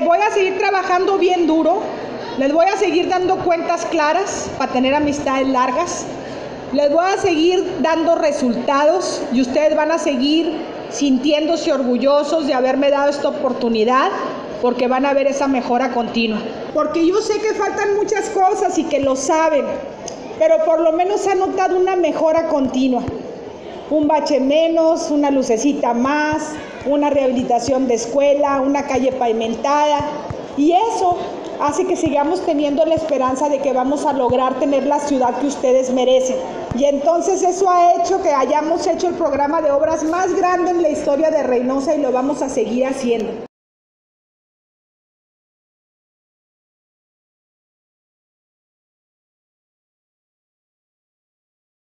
voy a seguir trabajando bien duro, les voy a seguir dando cuentas claras para tener amistades largas, les voy a seguir dando resultados y ustedes van a seguir sintiéndose orgullosos de haberme dado esta oportunidad, porque van a ver esa mejora continua. Porque yo sé que faltan muchas cosas y que lo saben, pero por lo menos se ha notado una mejora continua. Un bache menos, una lucecita más, una rehabilitación de escuela, una calle pavimentada, y eso hace que sigamos teniendo la esperanza de que vamos a lograr tener la ciudad que ustedes merecen. Y entonces eso ha hecho que hayamos hecho el programa de obras más grande en la historia de Reynosa y lo vamos a seguir haciendo.